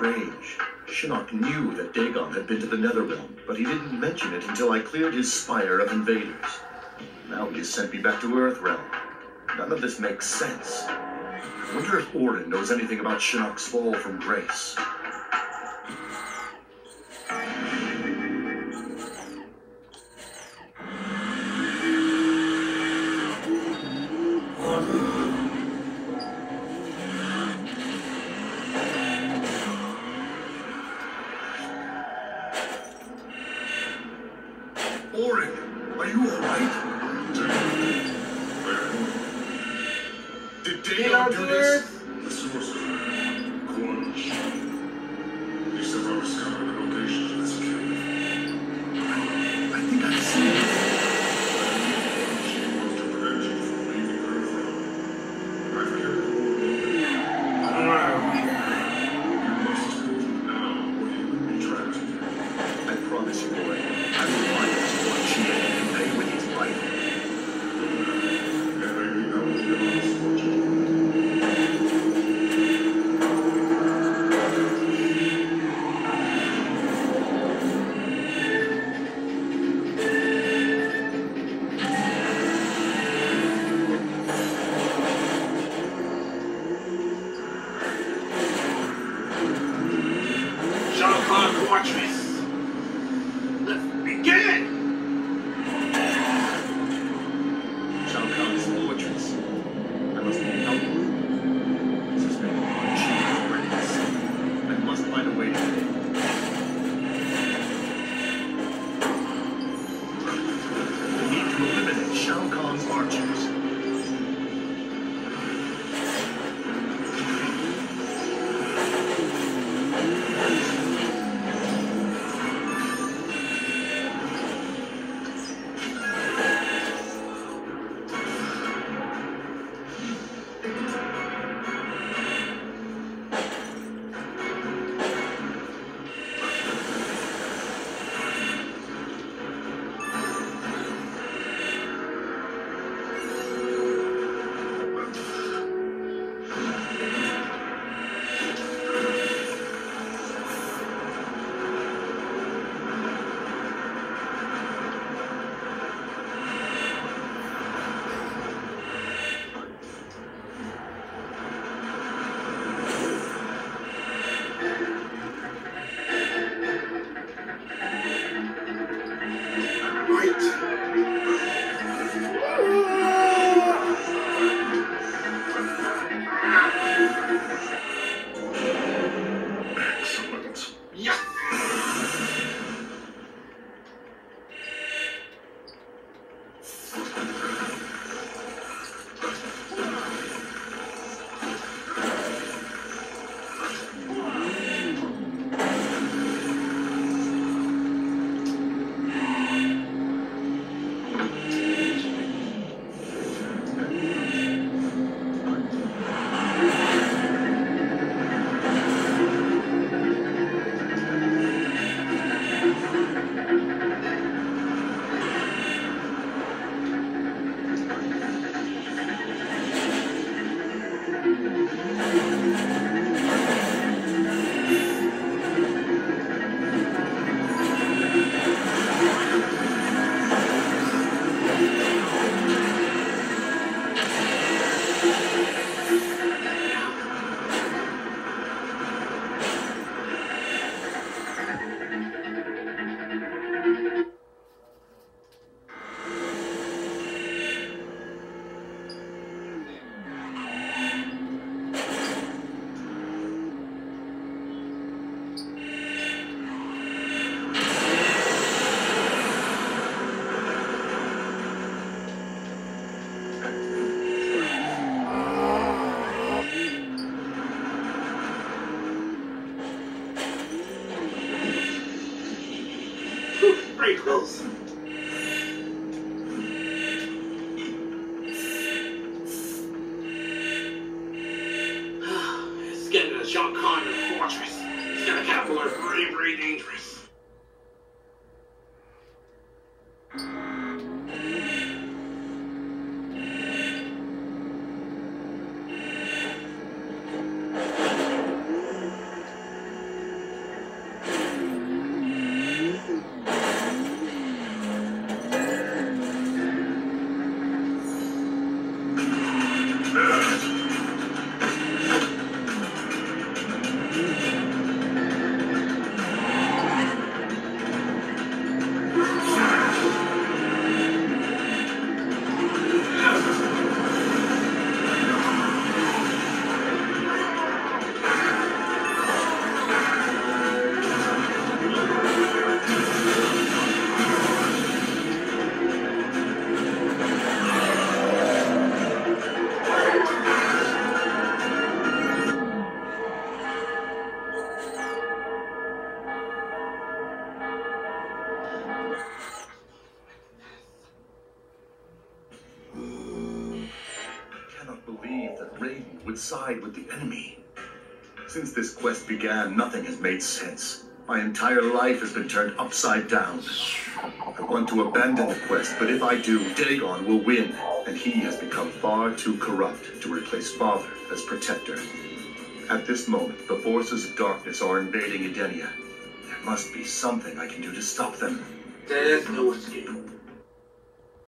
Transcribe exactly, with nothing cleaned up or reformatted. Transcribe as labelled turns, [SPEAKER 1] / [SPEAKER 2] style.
[SPEAKER 1] Strange. Shinnok knew that Dagon had been to the Netherrealm, but he didn't mention it until I cleared his spire of invaders. Now he has sent me back to Earthrealm. None of this makes sense. I wonder if Orin knows anything about Shinnok's fall from grace.
[SPEAKER 2] Orin, are you alright? Did Dagon do this?
[SPEAKER 3] The source of Cornish. He says I discovered the location of this cave.
[SPEAKER 2] I think I've seen it.
[SPEAKER 3] She wants to prevent you from leaving Earthrealm. I've kept the door open. You must move now, or you will be trapped here.
[SPEAKER 1] I promise you, boy, I will find this one Shinnok and pay with his life.
[SPEAKER 3] And maybe that will be our misfortune.
[SPEAKER 4] Shao Kahn Fortress. Let's begin!
[SPEAKER 1] Shao Kahn's fortress. I must be helpful. This has been one Shinnok readiness. I must find a way to get in. We need to eliminate Shao Kahn's archers.
[SPEAKER 3] Excellent.
[SPEAKER 4] Yeah! Very close. It's getting to Shao Kahn Fortress. It's gonna capital are very, very dangerous.
[SPEAKER 1] would side with the enemy. Since this quest began, nothing has made sense. My entire life has been turned upside down. I want to abandon the quest, but if I do, Dagon will win, and he has become far too corrupt to replace Father as protector. At this moment, the forces of darkness are invading Edenia. There must be something I can do to stop them.
[SPEAKER 4] There's no escape.